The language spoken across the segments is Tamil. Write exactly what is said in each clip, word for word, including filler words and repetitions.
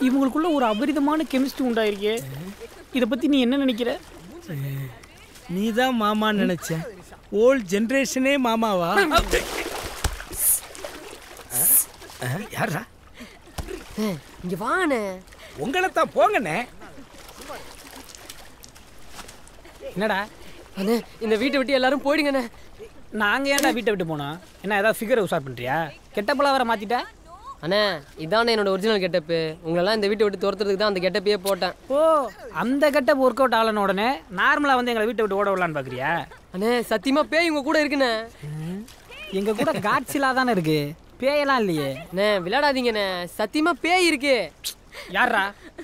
இவங்களுக்குள்ள ஒரு அபரிதமான கெமிஸ்ட்ரி உண்டாயிருக்கே. இதை பத்தி நீ என்ன நினைக்கிற? நீ தான் மாமான்னு நினைச்ச. ஓல்ட் ஜெனரேஷனே மாமாவா? யாரா இங்க வாண்ணே. உங்களை தான் போங்கண்ணே. என்னடா அண்ணே இந்த வீட்டை விட்டு எல்லாரும் போயிடுங்கண்ணே. நாங்கள் ஏன்டா வீட்டை விட்டு போனோம்? என்ன ஏதாவது ஃபிகரை உஷார் பண்ணுறியா? கெட்டப்பெல்லாம் வேற மாற்றிட்டா? அண்ணே இதானே என்னோட ஒரிஜினல் கெட்டப்பு. உங்களெல்லாம் இந்த வீட்டை விட்டு துரத்துறதுக்கு தான் அந்த கெட்டப்பையே போட்டேன். ஓ அந்த கெட்டப் ஒர்க் அவுட் ஆகலன்னு உடனே நார்மலாக வந்து எங்களை வீட்டை விட்டு ஓட விடலான்னு பார்க்குறியா? அண்ணே சத்தியமா பேய் உங்க கூட இருக்குண்ணே. எங்கள் கூட காட்சிலாக தானே இருக்கு, பேயெல்லாம் இல்லையே. அண்ணே விளையாடாதீங்கண்ணே, சத்தியமா பேய் இருக்கு. யாரா?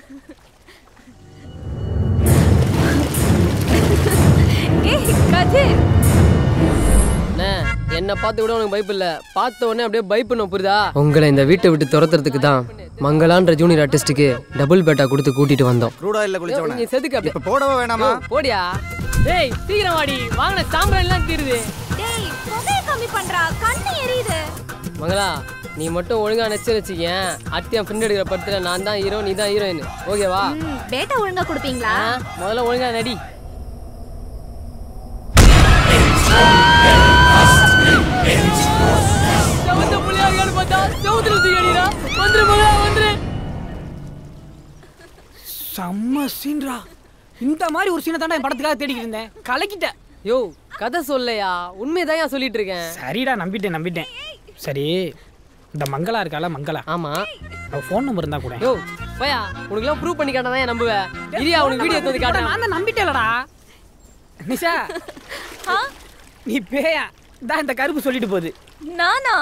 என்ன பார்த்து கூட உனக்கு பைப் இல்ல, பார்த்த உடனே அப்படியே பைப் பண்ண புரியுதா? உங்களை இந்த வீட்டை விட்டு துரத்துறதுக்கு தான் மங்களான்ற ஜூனியர் ஆர்டிஸ்டுக்கு டபுள் பேட்டா கொடுத்து கூட்டிட்டு வந்தோம். ரூடாயில குளிச்சவன நீ செதுக்கு அப்படியே. இப்ப போடவே வேணாமா? போடியா. டேய் சீக்கிரம் வாடி, வாங்குன சாம்பிராணி எல்லாம் தீருது. டேய் புகைய கம்மி பண்றா, கண்ணு எரியுது. மங்களா நீ மட்டும் ஒழுங்கா நச்சு வச்சுக்கேன். அத்தியா ஃப்ரெண்ட் எடுக்கிற படத்துல நான் தான் ஹீரோ, நீ தான் ஹீரோயின். ஓகேவா? பேட்டா ஒழுங்கா கொடுப்பீங்களா? முதல்ல ஒழுங்கா நடி. செம்ம சீன்ரா. இந்த மாதிரி ஒரு சீனை தாண்டா என் படத்துக்காக தேடிக்கிட்டு இருந்தேன். கலக்கிட்டேன். யோ கதை சொல்லையா, உண்மையதான் சொல்லிட்டு இருக்கேன். சரிடா நம்பிட்டேன் நம்பிட்டேன். சரி இந்த மங்களா இருக்கால, மங்களா. ஆமா அவ ஃபோன் நம்பர் இருந்தா கூட. யோ பையா உனக்கு எல்லாம் ப்ரூவ் பண்ணி காட்டாதான் நம்புவேன். இரியா உனக்கு வீடியோ எடுத்து காட்ட. நான் தான் நம்பிட்டேலடா. நிஷா நீ பேயா தான் இந்த கருப்பு சொல்லிட்டு போகுது. நானா?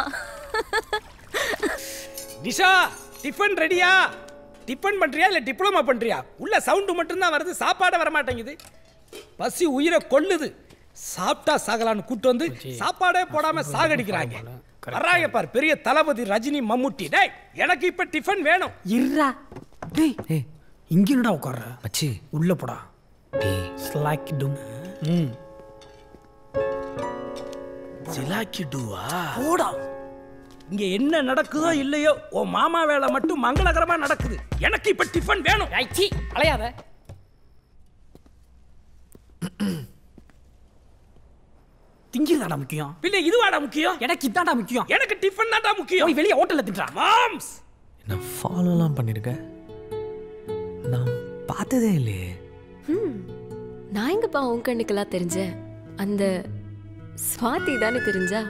நிஷா டிஃபன் ரெடியா? டிஃபன் பண்றியா இல்ல டிப்ளமா பண்றியா? உள்ள சவுண்ட் மட்டும் தான் வருது, சாப்பாடே வர மாட்டேங்குது. பசி உயிரை கொல்லுது. சாப்பிட்டா சாகலான்னு கூட்டு வந்து சாப்பாடே போடாம சாகடிக்கிறாங்க. வர்றாங்க பார் பெரிய தளபதி ரஜினி மம்முட்டி. டேய் எனக்கு இப்ப டிஃபன் வேணும். இருடா. டேய் ஏய் இங்க என்னடா உட்கார்ற? மச்சி உள்ள போடா. டேய் ஸ்லாக்கி டும். ம் சிலாக்கி டுவா போடா. இங்க என்ன நடக்குதோ இல்லையோ உன் மாமா வேலை மட்டும் மங்களகரமா நடக்குது. எனக்கு இப்ப டிஃபன் வேணும். ஐச்சி அலையாத. திங்கிறதாடா முக்கியம். பின்ன இதுவாடா முக்கியம்? எனக்கு இதான்டா முக்கியம். எனக்கு டிஃபன் தான்டா முக்கியம். போய் வெளிய ஹோட்டல்ல தின்றா. மாம்ஸ் என்ன ஃபாலோலாம் பண்ணிருக்க? நான் பார்த்ததே இல்லையே. ம் நான் எங்கப்பா உன் கண்ணுக்கெல்லாம் தெரிஞ்சேன். அந்த ஸ்வாதி தானே தெரிஞ்சா?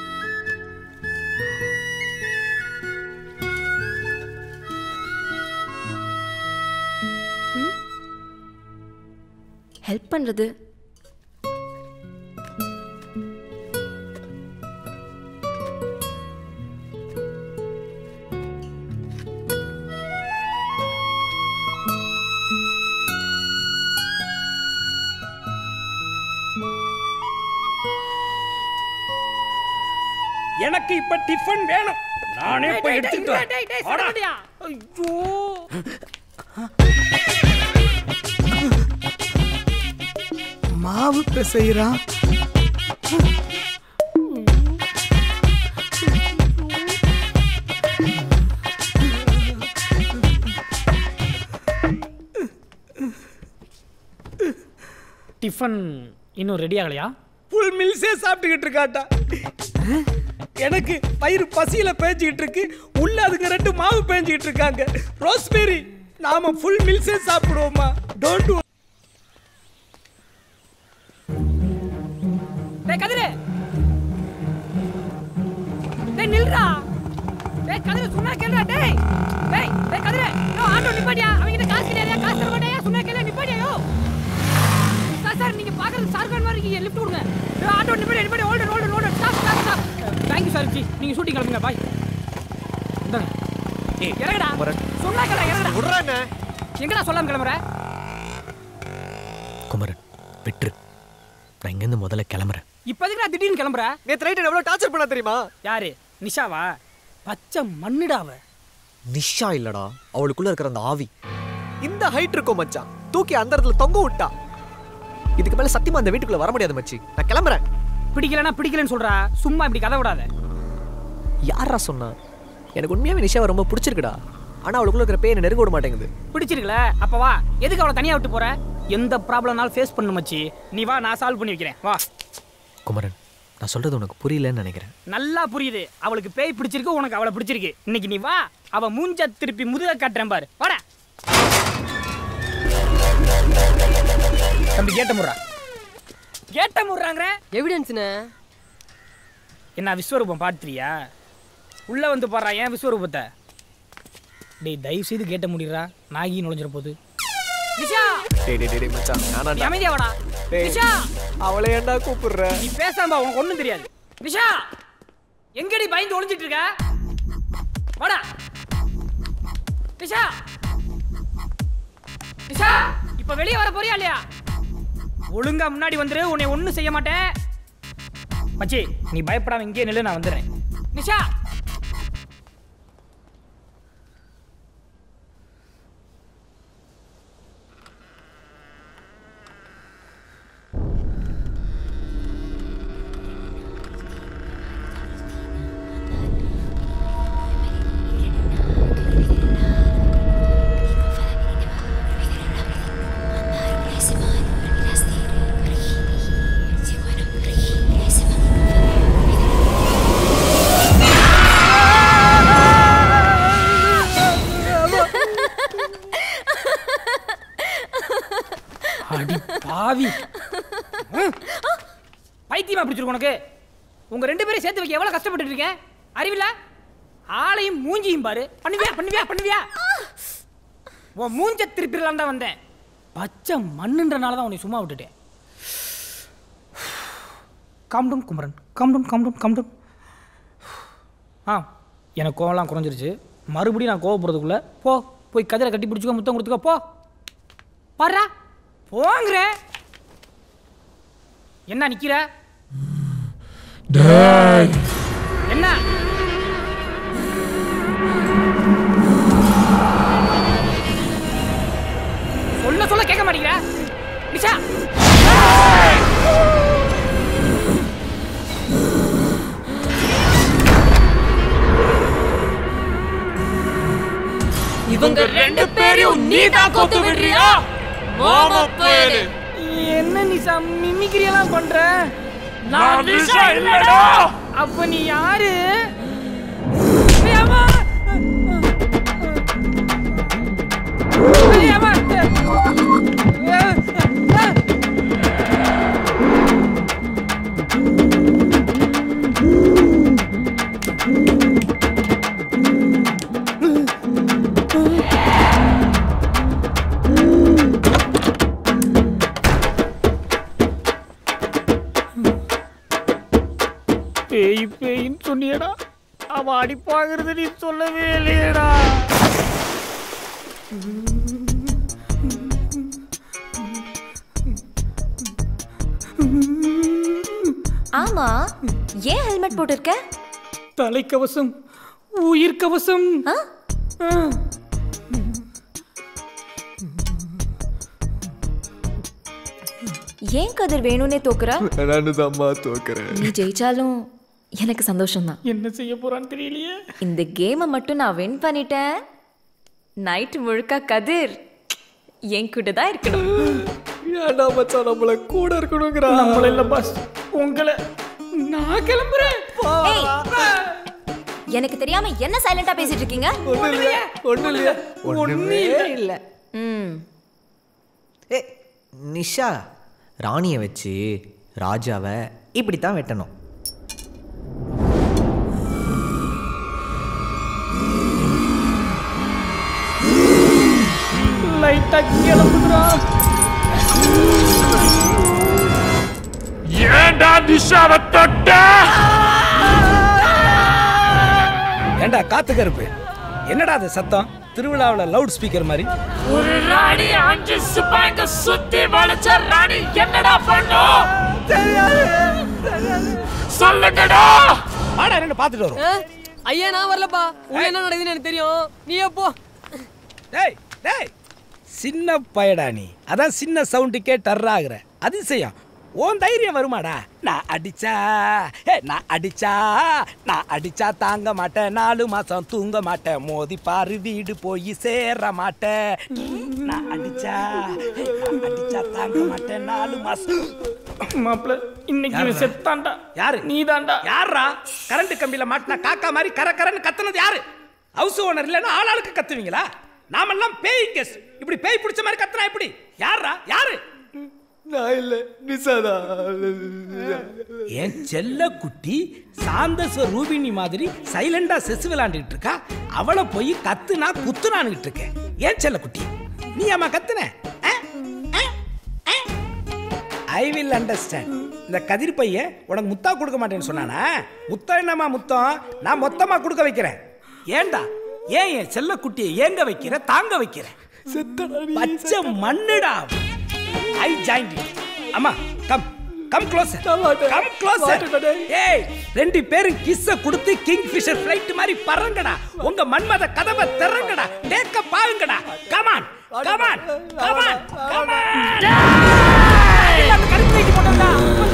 ஹெல்ப் பண்றது எனக்கு இப்ப டிஃபன் வேணும். நானே போய் எடுத்துட்டு வரேன். ஐயோ மாவு பிசைறான். டிஃபன் இன்னும் ரெடி ஆகலையா? ஃபுல் மில்ஸே சாப்பிட்டுக்கிட்டு இருக்காட்டா. எனக்கு பயிர் பசியில பேஞ்சிக்கிட்டு இருக்கு. உள்ள அதுக்கு ரெண்டு மாவு பேஞ்சிக்கிட்டு இருக்காங்க. ரோஸ்பெரி நாம ஃபுல் மில்ஸே சாப்பிடுவோமா? Don't do. டேய் கதிரே. டேய் நில்றா. டேய் கதிரே சும்மா கேளுடா டேய். டேய் டேய் கதிரே. யோ ஆட்டோ நிப்பாட்டியா. அவங்க கிட்ட காசு கிடையாதா? காசு தர மாட்டேயா? சும்மா கேளு நிப்பாட்டியா யோ. சார் சார் நீங்க பாக்குறது சார்கான் மாதிரி இருக்கீங்க. லிஃப்ட் கொடுங்க. யோ ஆட்டோ நிப்பாட்டி நிப்பாட்டி hold hold hold stop stop stop. Thank you sir ji. நீங்க ஷூட்டிங் கிளம்புங்க. பை. இந்தாங்க. ஏய் இறங்கடா. சொன்னா கேள இறங்கடா. விடுறானே. எங்கடா சொல்லாம கிளம்பற? குமரன் விட்டு. நான் இங்க இருந்து முதல்ல கிளம்பறேன். இப்போ எதுக்குடா திடீர்னு கிளம்பற? நேத்து நைட் எவ்வளவு டார்ச்சர் பண்ணா தெரியுமா? யாரு? நிஷாவா? பச்சை மண்ணுடாவ. நிஷா இல்லடா, அவளுக்குள்ள இருக்கிற அந்த ஆவி. இந்த ஹைட் இருக்கும் மச்சான், தூக்கி அந்த இடத்துல தொங்க விட்டா. இதுக்கு மேல சத்தியமா அந்த வீட்டுக்குள்ள வர முடியாது மச்சி. நான் கிளம்புறேன். பிடிக்கலனா பிடிக்கலன்னு சொல்றா. சும்மா இப்படி கதை விடாத. யாரா சொன்னா? எனக்கு உண்மையாவே நிஷாவை ரொம்ப பிடிச்சிருக்குடா. ஆனா அவளுக்குள்ள இருக்கிற பேய் நெருங்க விட மாட்டேங்குது. பிடிச்சிருக்கல அப்ப வா. எதுக்கு அவளை தனியா விட்டு போற? எந்த ப்ராப்ளம்னாலும் ஃபேஸ் பண்ணு மச்சி. நீ வா, நான் சால்வ் பண்ணி வைக்கிறேன். வா குமரன், நான் சொல்றது உனக்கு புரியலன்னு நினைக்கிறேன். நல்லா புரியுது. அவளுக்கு பேய் பிடிச்சிருக்கு, உனக்கு அவளை பிடிச்சிருக்கு. இன்னைக்கு நீ வா, அவ மூஞ்ச திருப்பி முதுக காட்டுறேன் பாரு. வாடா தம்பி. கேட்ட முறா கேட்ட முறாங்கற எவிடன்ஸ்னே. என்ன விஸ்வரூபம் பாத்துறியா? உள்ள வந்து பாறா ஏன் விஸ்வரூபத்தை. டேய் தயவு செய்து கேட்ட முடிறா, நாகி நுழைஞ்சிர போகுது. நிஷா டேய் டேய் டேய் மச்சான், நானா நீ அமைதியா வாடா. நிஷா அவளை ஏன்டா கூப்பிடுற? நீ பேசாம உனக்கு ஒண்ணும் தெரியாது. நிஷா எங்கடி பயந்து ஒளிஞ்சிட்டு இருக்க? வாடா நிஷா. நிஷா இப்ப வெளிய வர போறியா இல்லையா? ஒழுங்கா முன்னாடி வந்துரு, உன்னை ஒண்ணும் செய்ய மாட்டேன். மச்சி நீ பயப்படாம இங்கே நில்லு, நான் வந்துடுறேன். நிஷா பாவி பைத்தியமா பிடிச்சிருக்கு உனக்கு. உங்க ரெண்டு பேரும் சேர்த்து வைக்க எவ்வளவு கஷ்டப்பட்டு இருக்கேன். அறிவில்ல? ஆளையும் மூஞ்சியும் பாரு. பண்ணுவியா பண்ணுவியா பண்ணுவியா? உன் மூஞ்ச திருப்பிடலாம் தான் வந்தேன். பச்சை மண்ணுன்றனால தான் உன்னை சும்மா விட்டுட்டேன். Calm down Kumaran, calm down calm down calm down. ஆ எனக்கு கோவம்லாம் குறைஞ்சிருச்சு. மறுபடியும் நான் கோவப்படுறதுக்குள்ள போ, போய் கதிரை கட்டி பிடிச்சிக்கோ, முத்தம் கொடுத்துக்கோ. போ பாரா போங்கிற. என்ன நிக்கிற? என்ன சொல்ல சொல்ல கேட்க மாட்டேங்கிற? நிஷா இவங்க ரெண்டு பேரையும் நீதான் கொத்து விடுறியா? மாமா பேரு என்ன நிஷா மிமிக்ரி எல்லாம் பண்ற? நான் நிஷா இல்லடா. அப்ப நீ யாரு? பேய் பேயின்னு சொன்னியடா, அவன் அடிப்பாங்கிறது நீ சொல்லவே இல்லையடா. ஆமா, ஏன் ஹெல்மெட் போட்டிருக்க? தலைக்கவசம், உயிர் கவசம். ஏன் கதிர் வேணும்னே தோக்குற? நானுதாம்மா தோக்குறேன். நீ ஜெயிச்சாலும் எனக்கு சந்தோஷம் தான். என்ன செய்ய போறான்னு தெரியலையே. இந்த கேமை மட்டும் நான் வின் பண்ணிட்டேன். நைட் முழுக்க கதிர் என் கூட தான் இருக்கணும். ஏன்டா மச்சான் நம்மள கூட இருக்கணும்ங்கறா? நம்மள இல்ல பாஸ், உங்களை. நான் கிளம்புறேன். எனக்கு தெரியாம என்ன சைலண்டா பேசிட்டு இருக்கீங்க? ஒண்ணு இல்ல ஒண்ணு இல்ல ஒண்ணுமே இல்ல. ம். ஏ நிஷா, ராணியை வச்சு ராஜாவை இப்படி தான் வெட்டணும். லைட்டா கிளம்புறா. ஏண்டா நிஷாவை தொட்ட? ஏண்டா காத்து கருப்பு, என்னடா அது சத்தம்? திருவிழாவில் லவுட் ஸ்பீக்கர் மாதிரி. ஒரு ராணி அஞ்சு சிப்பாய்ங்க சுத்தி வளைச்ச ராணி என்னடா பண்ணும்? சொல்லுங்கடா. வாடா ரெண்டு பார்த்துட்டு வரோம். ஐயா நான் வரலப்பா. உள்ள என்ன நடக்குதுன்னு எனக்கு தெரியும். நீயே போ. டேய் டேய், சின்ன பயடா நீ. அதான் சின்ன சவுண்டுக்கே டர்ராகிற. அதிசயம். ஓன் தைரியம் வருமாடா? நான் அடிச்சா நான் அடிச்சா நான் அடிச்சா தாங்க மாட்டேன், நாலு மாசம் தூங்க மாட்டேன், மோதி பாரு வீடு போய் சேர மாட்டேன். நான் அடிச்சா நான் அடிச்சா தாங்க மாட்டேன், நாலு மாசம். மாப்பிள்ள இன்னைக்கு செத்தான்டா. யாரு? நீ தான்டா. யாரா? கரண்ட் கம்பியில மாட்டினா காக்கா மாதிரி கர கரன்னு கத்துனது யாரு? ஹவுஸ் ஓனர் இல்லைன்னா ஆளாளுக்கு கத்துவீங்களா? நாமெல்லாம் பேய் கெஸ்ட், இப்படி பேய் பிடிச்ச மாதிரி கத்துனா எப்படி? யாரா? யாரு? நான் இல்ல, நிசாதா. என் செல்ல குட்டி சாந்தஸ்வ ரூபினி மாதிரி சைலண்டா செஸ் விளையாண்டுட்டு இருக்கா, அவளை போய் கத்துனா குத்துனான்னுட்டு இருக்கேன். ஏன் செல்ல குட்டி நீ அம்மா கத்துன? I will understand. இந்த கதிர் பையன் உனக்கு முத்தா கொடுக்க மாட்டேன்னு சொன்னானா? முத்தம் என்னமா முத்தம், நான் மொத்தமா கொடுக்க வைக்கிறேன். ஏண்டா ஏன் என் செல்ல குட்டியை ஏங்க வைக்கிற, தாங்க வைக்கிற? பச்சை மண்ணுடா. I joined you. அம்மா come come closer come closer. ஏய் ரெண்டு பேரும் கிஸ்ஸ கொடுத்து கிங் ஃபிஷர் ஃளைட் மாதிரி பறங்கடா. உங்க மன்மத கதவை திறங்கடா. டேக்க பாருங்கடா. Come on come on come on come on. எல்லாம் கருத்து வைக்க போறடா.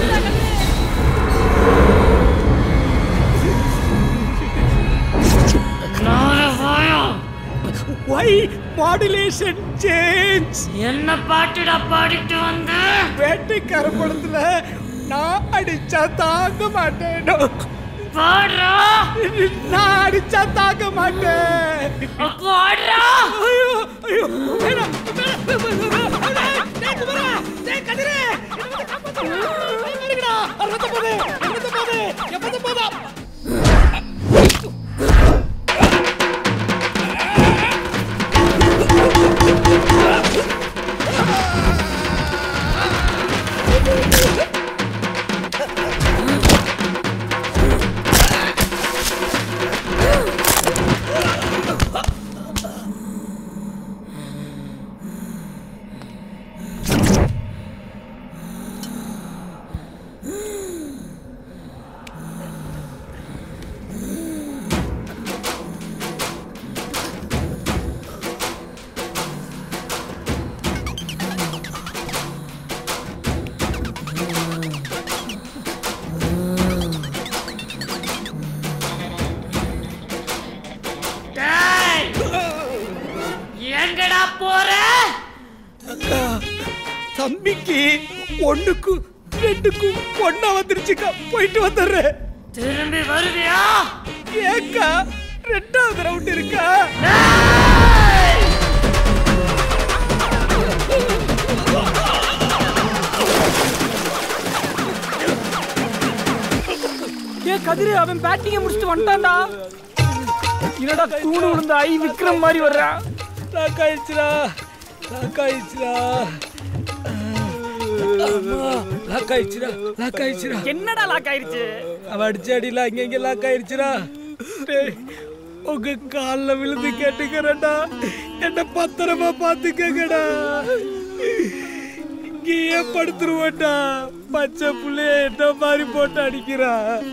Why modulation change? என்ன பாட்டுடா பாடிட்டு வந்த? வேட்டைக்கார படத்துல நான் அடிச்சா தாங்க மாட்டேன். பாடுறா. நான் அடிச்சா தாங்க மாட்டேன். பாடுறா. ஐயோ ஐயோ வேணாம். டேய் குமரா, டேய் கதிரே, என்னடா ரத்த போதே ரத்த போதே எப்பத போதா. தம்பிக்கு ஒண்ணுக்கு ரெண்டுக்கு ஒண்ணா வந்துருச்சுக்கா, போயிட்டு வந்துடுறேன். திரும்பி வருவியா? ஏக்கா ரெண்டாவது ரவுண்ட் இருக்கா? ஏ கதிரே, அவன் பேட்டிங்க முடிச்சுட்டு வந்துட்டான்டா. என்னடா தூணு விழுந்த ஐ விக்ரம் மாதிரி வர்றான். லாக் ஆயிடுச்சுடா லாக் ஆயிடுச்சுடா லாக் ஆயிடுச்சுடா லாக் ஆயிடுச்சுடா. என்னடா லாக் ஆயிடுச்சு? அவ அடிச்ச அடியில அங்க இங்க லாக் ஆயிடுச்சுடா. உங்க கால்ல விழுந்து கேட்டுக்கிறேன்டா, என்ன பத்திரமா பாத்துக்கங்கடா. இங்கேயே படுத்துருவேன்டா. பச்சை புள்ளைய என்ன மாதிரி போட்டு அடிக்கிறா.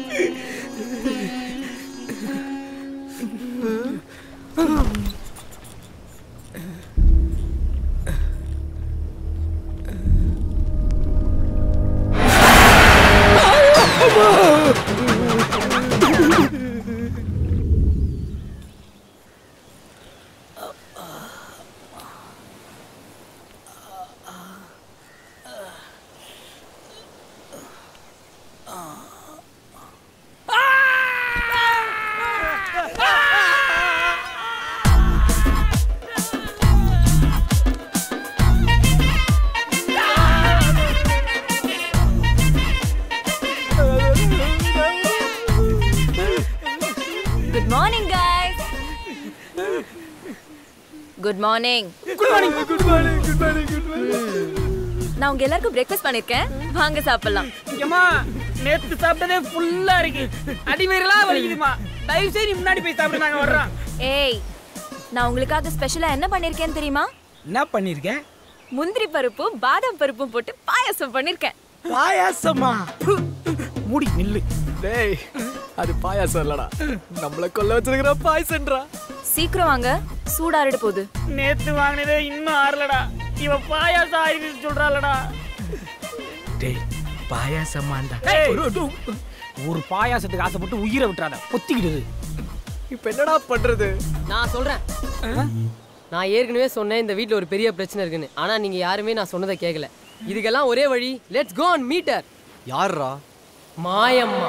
Good morning. Good morning good morning good morning good morning. நான் உங்க எல்லாருக்கும் பிரேக்ஃபாஸ்ட் பண்ணிருக்கேன், வாங்க சாப்பிடலாம். ஏமா நேத்து சாப்பிட்டதே ஃபுல்லா இருக்கு, அடிவயிறலாம் வலிக்குதுமா. தயவு செய்து முன்னாடி போய் சாப்பிடு, நாங்க வர்றோம். ஏய், நான் உங்களுக்காக ஸ்பெஷலா என்ன பண்ணிருக்கேன்னு தெரியுமா? என்ன பண்ணிருக்கேன்? முந்திரி பருப்பும் பாதாம் பருப்பும் போட்டு பாயாசம் பண்ணிருக்கேன். பாயாசமா? மூடி நில்லு. டேய், அது பாயாசம் இல்லடா, நம்மள கொல்ல வச்சிருக்கிற பாயசம்ன்றா. சீக்கிரம் வாங்க, சூடாறிட போகுது. நேத்து வாங்கினதே இன்னும் ஆறலடா, இவ பாயாசம் ஆயிடுச்சு சொல்றாளடா. டேய், பாயாசமாண்டா ஒரு பாயாசத்துக்கு ஆசைப்பட்டு உயிரை விட்டுறாத பொத்திக்கிடுது. இப்ப என்னடா பண்றது? நான் சொல்றேன். நான் ஏற்கனவே சொன்னேன் இந்த வீட்டில் ஒரு பெரிய பிரச்சனை இருக்குன்னு. ஆனா நீங்க யாருமே நான் சொன்னதை கேட்கல. இதுக்கெல்லாம் ஒரே வழி, let's go and meet her. யாரா? மாயம்மா.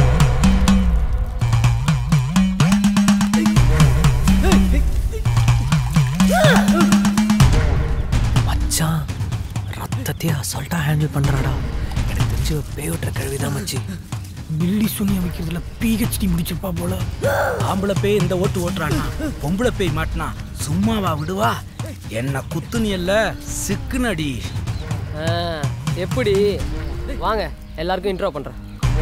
மச்சான் ரத்தத்தையே அசால்ட்டா ஹேண்டில் பண்றாடா. எனக்கு தெரிஞ்சு பேயோட்ட கழுவிதான் மச்சி. பில்லி சுனிய வைக்கிறதுல பிஹெச்டி முடிச்சிருப்பா போல. ஆம்பளை பேய் இந்த ஓட்டு ஓட்டுறானா, பொம்பளை பேய் மாட்டினா சும்மாவா விடுவா? என்ன குத்துனி இல்ல சிக்குனடி. எப்படி? வாங்க எல்லாருக்கும் இன்ட்ரோ பண்றேன்.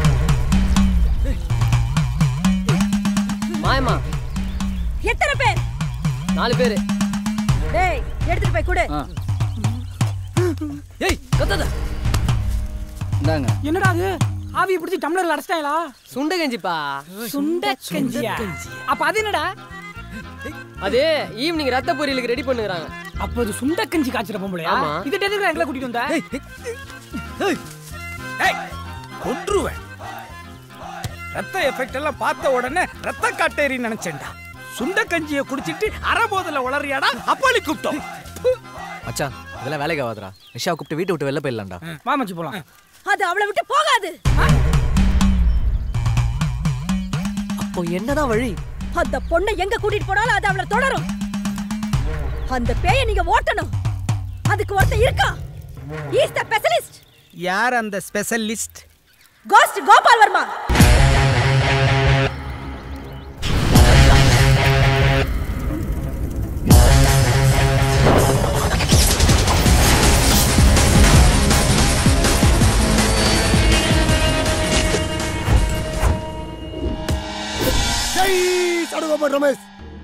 மாயம்மா. எத்தனை பேர்? நாலு பேரு. டேய் எடுத்துட்டு போய் கொடு. ஏய் கத்தாத. இந்தாங்க. என்னடா அது? ஆவியை பிடிச்சி டம்ளர்ல அடைச்சிட்டாங்களா? சுண்ட கஞ்சிப்பா. சுண்ட கஞ்சியா? அப்ப அது என்னடா? அது ஈவினிங் ரத்த பொரியலுக்கு ரெடி பண்ணுறாங்க. அப்ப அது சுண்ட கஞ்சி காய்ச்சற பொம்பளையா? ஆமா. இது டெலிவரி எங்களை கூட்டிட்டு வந்தா? ஏய் கொன்றுவேன். ரத்த எஃபெக்ட் எல்லாம் பார்த்த உடனே ரத்த காட்டேரி நினைச்சேன்டா. சுண்ட கஞ்சியை குடிச்சிட்டு அரை போதல உளறியாடா அப்பாளி கூப்பிட்டோம். மச்சான் இதெல்லாம் வேலைக்கு ஆகாதடா. நிஷா கூப்பிட்டு வீட்டை விட்டு வெளில போயிடலாம்டா. மாமச்சி போலாம். அது அவளை விட்டு போகாது. அப்போ என்னதான் வழி? அந்த பொண்ணை எங்க கூட்டிட்டு போனாலும் அது அவளை தொடரும். அந்த பேயை நீங்க ஓட்டணும். அதுக்கு ஒருத்தன் இருக்கா. He is the specialist. யார் அந்த specialist? Ghost Gopal Varma. Ramesh,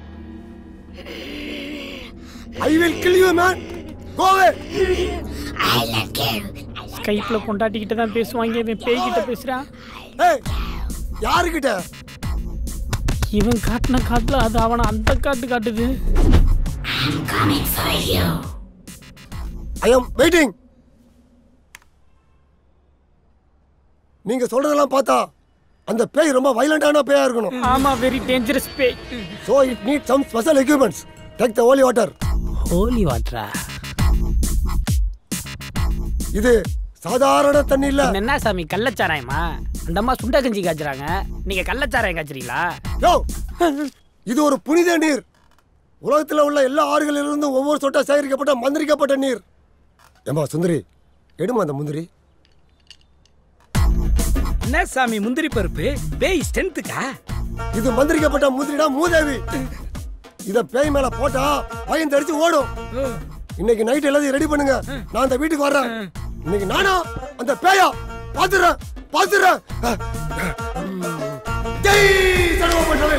I will kill you, man. Go away. I like you. ஸ்கைப்ல பொண்டாட்டி கிட்ட தான் பேசுவாங்க, இவன் பேய் கிட்ட பேசுறான். ஏய் யாரு கிட்ட? இவன் காட்டுன காட்டுல அது அவன அந்த காட்டு காட்டுது. I'm coming for you. I am waiting. நீங்க சொல்றதெல்லாம் பார்த்தா அந்த பேய் ரொம்ப வயலண்டான பேயா இருக்கணும். ஆமா, வெரி டேஞ்சரஸ் பேய். So it needs some special equipments. Take the holy water. Holy water. இது சாதாரண தண்ணி இல்ல. என்ன சாமி கள்ளச்சாராயமா? அந்த அம்மா சுண்ட கஞ்சி காய்ச்சறாங்க, நீங்க கள்ளச்சாராயம் காய்ச்சறீங்களா? யோ, இது ஒரு புனித நீர். உலகத்துல உள்ள எல்லா ஆறுகளிலிருந்தும் ஒவ்வொரு சொட்டா சேகரிக்கப்பட்ட மந்திரிக்கப்பட்ட நீர். ஏமா சுந்தரி, எடுமா அந்த முந்திரி. என்ன சாமி முந்திரி பருப்பு? பேய் ஸ்ட்ரென்த்துக்கா? இது மந்திரிக்கப்பட்ட முந்திரிடா மூதேவி. இத பேய் மேல போட்டா பயந்து அடிச்சு ஓடும். இன்னைக்கு நைட் எல்லாத்தையும் ரெடி பண்ணுங்க, நான் அந்த வீட்டுக்கு வர்றேன். இன்னைக்கு நானா அந்த பேயா பாத்துறேன் பாத்துறேன். ஜெய் சர்வபண்டவே.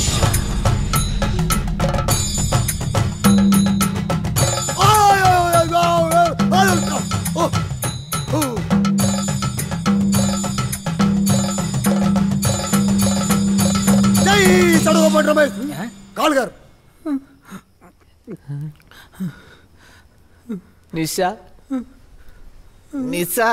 சடுவபண்டமே கால்கர். நிஷா நிஷா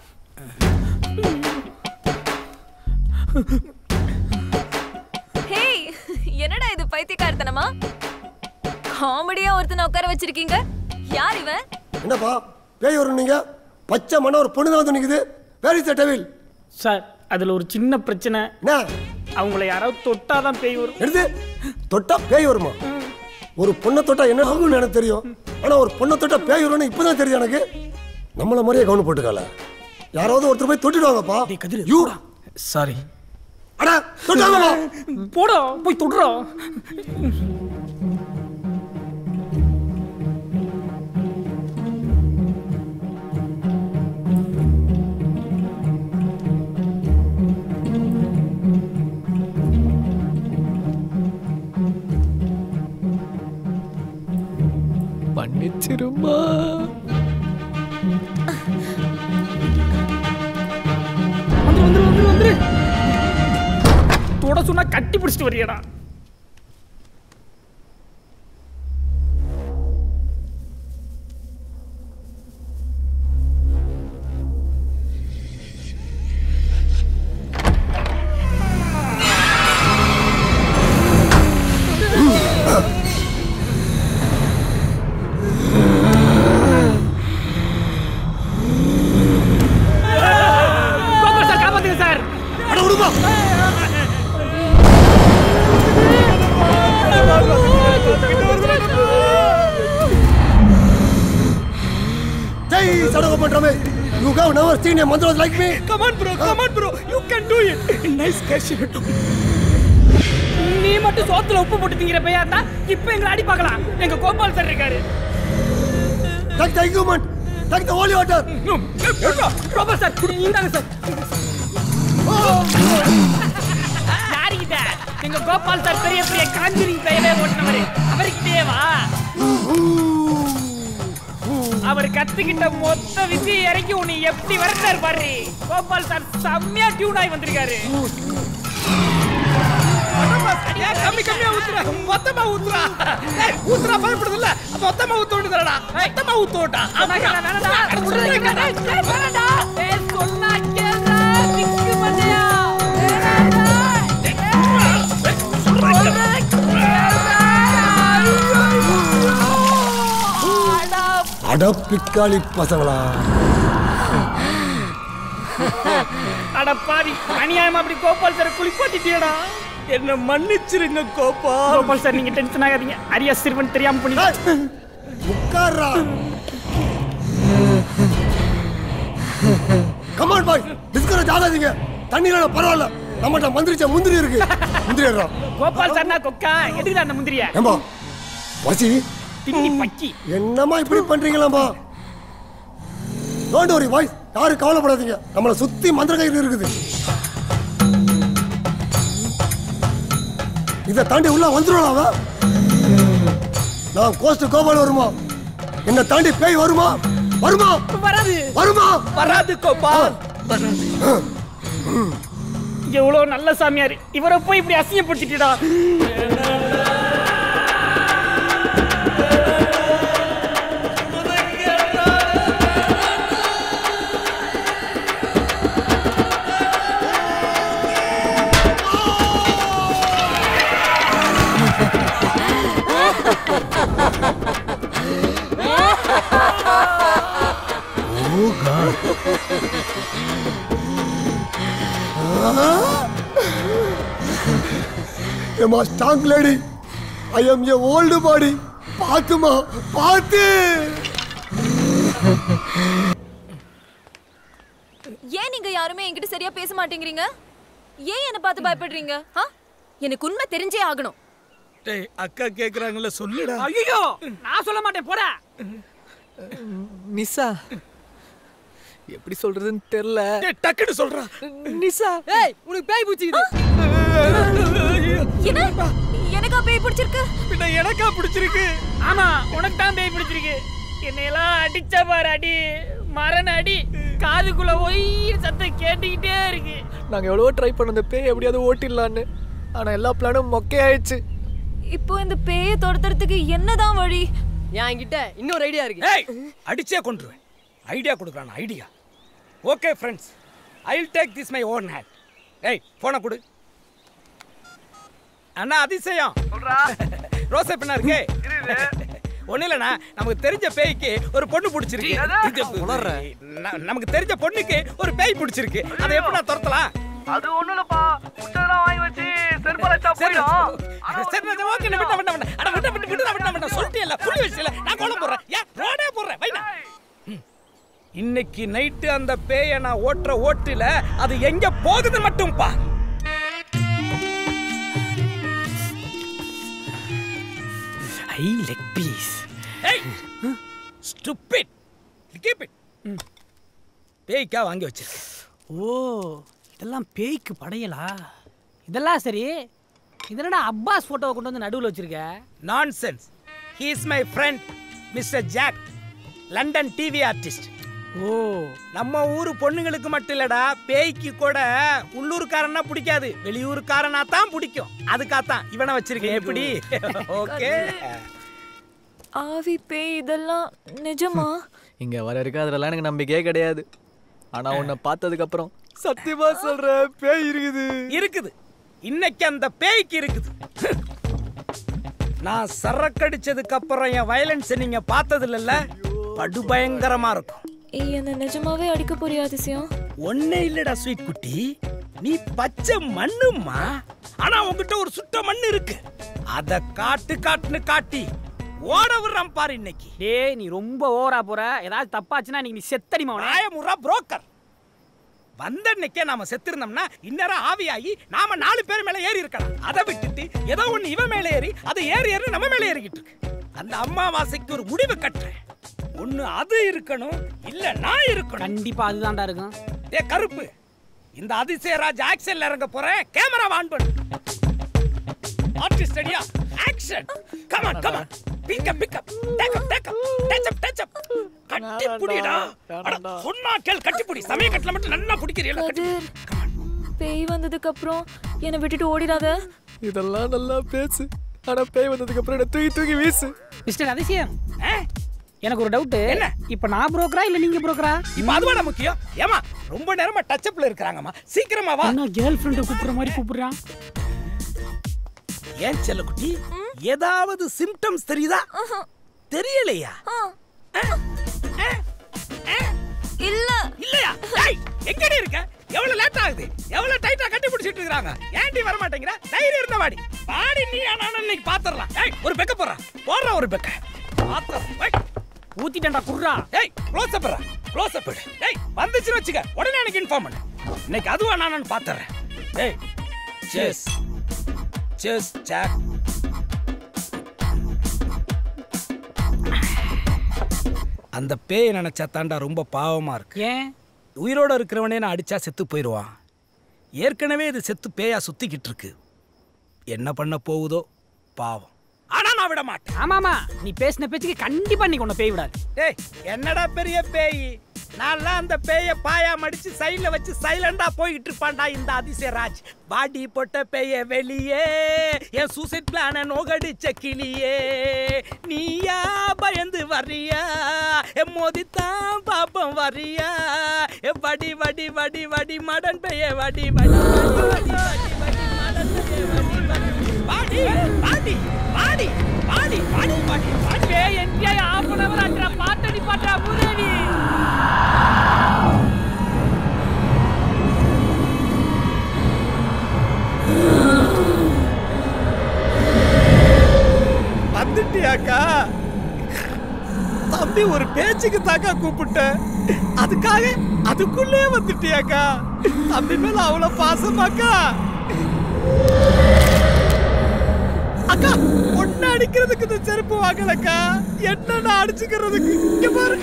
ஹே, என்னடா இது பைத்தியக்காரத்தனமா? காமெடியா ஒருத்தனை உட்கார வச்சிருக்கீங்க. யார் இவன்? என்னப்பா பேய் வரும்? நீங்க பச்சை மண்ண ஒரு பொண்ணு தான் வந்து நிக்குது. Where is the devil? Sir, அதுல ஒரு சின்ன பிரச்சனை. என்ன? அவங்கள யாராவது தொட்டாதான் பேய் வரும். எடுத்து தொட்டா பேய் வருமா? ஒரு பொண்ணை தொட்டா என்ன ஆகும்னு எனக்கு தெரியும். ஆனா ஒரு பொண்ணை தொட்டா பேய் வரும்னு இப்பதான் தெரியும் எனக்கு. நம்மள மாதிரியே கவனம் போட்டுக்கால. யாராவது ஒருத்தர் போய் தொட்டிடுவாங்கப்பா. You sorry. அட தொட்டாங்கப்பா. போடா போய் தொடுறா. மன்னிச்சிருமா. வந்து வந்து வந்து தொட சொன்னா கட்டி பிடிச்சிட்டு வரியாடா. Jai Sadagopal Ramesh. You have never seen a Mandros like me. Come on, bro. Come on, bro. You can do it. Nice catch. நீ மட்டும் சோத்துல உப்பு போட்டு திங்கிற பையா இருந்தா இப்ப எங்களை அடி பார்க்கலாம். எங்க கோபால் சார் இருக்காரு. Take the equipment. Take the holy water. Gopal sir இந்தாங்க சார். யாரிகிட்ட? எங்க கோபால் சார் பெரிய பெரிய காஞ்சிரிங் பையவே ஓட்டுனவரு. அவர்கிட்டயே வா. அவர் கத்துக்கிட்ட மொத்த விசியை இறக்கி உன்னை எப்படி வரட்டாரு பாரு. கோபால் சார் செம்மையா டியூன் ஆகி வந்திருக்காரு. கம்மி கம்மியா ஊத்துறா, மொத்தமா ஊத்துறா. ஊத்துறா பயப்படுது இல்ல, மொத்தமா ஊத்த வேண்டியதுடா. மொத்தமா ஊத்த விட்டா. சொன்னா கேளா, நிக்கு மண்டையா. அட பிக்காளி பசங்களா. அட பாவி, அநியாயமா அப்படி கோபால் சார் குளிப்பாட்டிட்டியடா. என்ன மன்னிச்சிருங்க கோபால். கோபால் சார் நீங்க டென்ஷன் ஆகாதீங்க. அரியா சிறுவன் தெரியாம பண்ணி உட்கார்றா. கமான் பாய், டிஸ்கரேஜ் ஆகாதீங்க. தண்ணில பரவாயில்ல, நம்மட்ட மந்திரிச்ச முந்திரி இருக்கு. முந்திரி ஏறா. கோபால் சார்னா கொக்கா, எதுக்குடா அந்த முந்திரியா? ஏம்பா வசி தின்னி பக்கி. என்னம்மா இப்படி பண்றீங்களாம்பா? டோன்ட் வரி பாய், யாரும் கவலைப்படாதீங்க. நம்மள சுத்தி மந்திர கயிறு இருக்குது. இதை தாண்டி உள்ள வந்துருவாங்க. நான் கோஸ்ட் கோபால் வருமா? என்ன தாண்டி பேய் வருமா? வருமா? வராது. வருமா? வராது கோபால். எவ்வளவு நல்ல சாமியார், இவரை போய் இப்படி அசிங்கப்படுத்திட்டா. Oh God. I'm a strong lady. I am your old body. பாத்துமா, பாத்து. ஏன் நீங்க யாருமே என்கிட்ட சரியா பேச மாட்டேங்கிறீங்க? ஏன் என்ன பார்த்து பயப்படுறீங்க? எனக்கு உண்மை தெரிஞ்சே ஆகணும். டேய் அக்கா கேக்குறாங்கல, சொல்லுடா. ஐயோ நான் சொல்ல மாட்டேன், போடா. நிசா, எப்படி சொல்றதுன்னு தெரியல. டேய் டக்குன்னு சொல்றா. நிசா, ஏய் உனக்கு பேய் பிடிச்சிக்குது. என்ன? எனக்கா பேய் பிடிச்சிருக்கு? பின்ன எனக்கா பிடிச்சிருக்கு? ஆமா, உனக்கு தான் பேய் பிடிச்சிருக்கு. என்னையெல்லாம் அடிச்ச பாரு அடி, மரண அடி. காதுக்குள்ள போய் சத்தம் கேட்டுக்கிட்டே இருக்கு. நாங்க எவ்வளவோ ட்ரை பண்ணோம் இந்த பேய் எப்படியாவது ஓட்டிடலான்னு. ஆனா எல்லா பிளானும் மொக்கையாயிடுச்சு. இப்போ இந்த பேயை துரத்துறதுக்கு என்னதான் வழி? என்கிட்ட இன்னொரு ஐடியா இருக்கு. ஏய் அடிச்சே கொன்றுவேன். ஐடியா கொடுக்குறான் idea. Okay friends, I will take this my own hand. ஏய் போனை கொடு. அண்ணா அதிசயம் சொல்றா. ரோசா பின்னா இருக்கே ஒண்ணு இல்லண்ணா, நமக்கு தெரிஞ்ச பேய்க்கு ஒரு பொண்ணு பிடிச்சிருக்கு. நமக்கு தெரிஞ்ச பொண்ணுக்கு ஒரு பேய் பிடிச்சிருக்கு. அதை எப்படி நான் துரத்தலாம்? அது ஒண்ணு இல்லப்பா, முட்டெல்லாம் வாங்கி வச்சு செருப்பாலச்சா போயிடும். சரி நான் ஓகே நான் விட்ட விட்ட விட்ட அட விட்ட விட்ட விட்ட விட்ட விட்ட சொல்லிட்டேல, புள்ளி வச்சில நான் கோலம் போறேன். ஏ ரோடே போறேன் வைனா. இன்னைக்கு நைட் அந்த பேயை நான் ஓட்ற ஓட்டுல அது எங்க போகுது மட்டும் பா. ஐ லெக் பீஸ். ஏய் ஸ்டூபிட், கீப் இட். பேய்க்கா வாங்கி வச்சிருக்க. ஓ இதெல்லாம் பேய்க்கு படையலா? இதெல்லாம் சரி, இதனடா அப்பாஸ் போட்டோவை கொண்டு வந்து நடுவில் வச்சிருக்க? Nonsense. He is my friend mister Jack, London TV artist. ஓ நம்ம ஊரு பொண்ணுங்களுக்கு மட்டும் இல்லடா, பேய்க்கு கூட உள்ளூர்காரனா பிடிக்காது, வெளியூர்காரனா தான் பிடிக்கும். அதுக்காகத்தான் இவனை வச்சிருக்கேன். எப்படி? ஓகே. ஆவி பேய் இதெல்லாம் நிஜமா? இங்க வர இருக்க அதெல்லாம் எனக்கு நம்பிக்கையே கிடையாது. ஆனா உன்னை பார்த்ததுக்கு அப்புறம் சத்தியமா சொல்றேன், பேய் இருக்குது. இருக்குது. இன்னைக்கு அந்த பேய்க்கு இருக்குது. நான் சரக்கடிச்சதுக்கு அப்புறம் என் வயலன்ஸ் நீங்க பார்த்தது இல்லல்ல, படு பயங்கரமா இருக்கும். என்ன நிஜமாவே அடிக்க போறியா அதிசயம்? ஒன்னே இல்லடா ஸ்வீட் குட்டி, நீ பச்சை மண்ணுமா. ஆனா உங்ககிட்ட ஒரு சுட்ட மண் இருக்கு. அத காட்டு காட்டுன்னு காட்டி ஓட விடுறான் பாரு இன்னைக்கு. டேய் நீ ரொம்ப ஓவரா போற. ஏதாவது தப்பாச்சுன்னா நீ செத்தடிமா. நாயமுறா புரோக்கர். வந்த அன்னைக்கே நாம செத்திருந்தோம்னா இன்னரம் ஆவியாகி நாம நாலு பேர் மேல ஏறி இருக்கலாம். அதை விட்டுட்டு ஏதோ ஒண்ணு இவன் மேல ஏறி அதை ஏறி ஏறி நம்ம மேல ஏறிக்கிட்டு இருக்கு. அந்த அம்மாவாசைக்கு ஒரு முடிவு கட்டுறேன். ஒண்ணு அது இருக்கணும், இல்ல நான் இருக்கணும். கண்டிப்பா அதுதான்டா இருக்கும். ஏ கருப்பு, இந்த அதிசயராஜ் ஆக்ஷன்ல இறங்க போறேன். கேமரா ஆன் பண்ணு. ஆர்டிஸ்ட் ரெடியா? Action. Come on come on. Pick up pick up. Take up take up. Touch up touch up. கட்டி புடிடா. அட சொன்னா கேள், கட்டி புடி. சமய கட்டல மட்டும் நல்லா புடிக்கிறீல. கட்டி. பேய் வந்ததுக்கு அப்புறம் என்ன விட்டுட்டு ஓடிடாத. இதெல்லாம் நல்லா பேசு. ஆனா பேய் வந்ததுக்கு அப்புறம் என்ன தூக்கி தூக்கி வீசு. மிஸ்டர் அதிசயம், எனக்கு ஒரு டவுட். என்ன இப்ப நான் புரோக்கரா இல்ல நீங்க புரோக்கரா? இப்ப அதுவா முக்கியம். ஏமா ரொம்ப நேரமா டச் அப்ல இருக்காங்கம்மா, சீக்கிரமா வா. நான் கேர்ள் ஃப்ரெண்ட கூப்பிடுற மாதிரி கூப்பிடுறான். ஏன் செல்லக்குட்டி, ஏதாவது சிம்டம்ஸ் தெரியுதா? தெரியலையா? இல்ல இல்லையா? டேய் எங்கடி இருக்க? எவ்வளவு லேட் ஆகுது? எவ்வளவு டைட்டா கட்டி பிடிச்சிட்டு இருக்காங்க. ஏன்டி வர மாட்டேங்கற? தைரியம் இருந்தா வாடி. வாடி நீ. ஆனா இன்னைக்கு பாத்துறலாம். டேய் ஒரு பெக்க போறா. போறா ஒரு பெக்க. பாத்து. டேய் ஊத்திட்டேன்டா குர்ரா. டேய் க்ளோஸ் அப். Close up. டேய் வந்துச்சுன்னு வெச்சுக்க. உடனே எனக்கு இன்ஃபார்ம் பண்ணு. இன்னைக்கு அதுவா நானு பாத்துறேன். டேய் செஸ் செஸ் ஜாக். அந்த பேய் நினைச்சா தாண்டா ரொம்ப பாவமா இருக்கு. ஏன்? உயிரோட இருக்கிறவனே நான் அடிச்சா செத்து போயிடுவான். ஏற்கனவே இது செத்து பேயா சுத்திக்கிட்டு இருக்கு. என்ன பண்ண போகுதோ பாவம். ஆனா நான் விட மாட்டேன். ஆமாமா, நீ பேசின பேச்சுக்கு கண்டிப்பா நீ கொண்டு பேய் விடாது. டேய் என்னடா பெரிய பேய். நான்லாம் அந்த பேய பாயா மடிச்சு சைடுல வச்சு சைலண்டா போயிட்டு இருப்பான்டா இந்த அதிசயராஜ். பாடி போட்ட பேய வெளியே, என் சூசைட் பிளான நோகடிச்ச கிளியே. நீயா பயந்து வரியா, என் மோதித்தான் பாப்பம் வரியா. எ வடி வடி வடி வடி மடன் பேய வடி வடி வடி வடி வடி மடன் பேய வடி வடி பாடி பாடி பாடி பாடி பாடி பாடி பாடி. பேய் என்ஜாய் ஆஃப் அன் அவர் அட்ரா பாட்டடி பாட்டா பூதேவி. வந்துட்டியாக்கா? தம்பி ஒரு பேச்சுக்கு தாக்கா கூப்பிட்டேன், அதுக்காக அதுக்குள்ளே வந்துட்டியாக்கா? தம்பி மேல அவ்வளவு பாசமாக்கா? அக்கா ஒன்னு அடிக்கிறதுக்கு இந்த செருப்பு வாங்கலக்கா, என்ன அடிச்சுக்கிறதுக்கு. இங்க பாரு.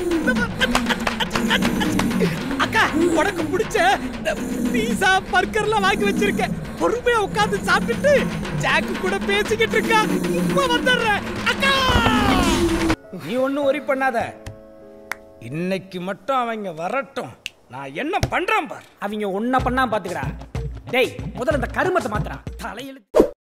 அக்கா உனக்கு பிடிச்ச பீஸா பர்கர்லாம் வாங்கி வச்சிருக்கேன். பொறுமையா உட்கார்ந்து சாப்பிட்டுட்டு ஜாக்கு கூட பேசிக்கிட்டு இருக்கா. இப்ப வந்துடுறேன் அக்கா. நீ ஒன்னும் ஒரி பண்ணாத. இன்னைக்கு மட்டும் அவங்க வரட்டும், நான் என்ன பண்றேன் பார். அவங்க ஒன்ன பண்ணா பாத்துக்கடா. டேய் முதல்ல இந்த கருமத்தை மாத்துறா. தலையில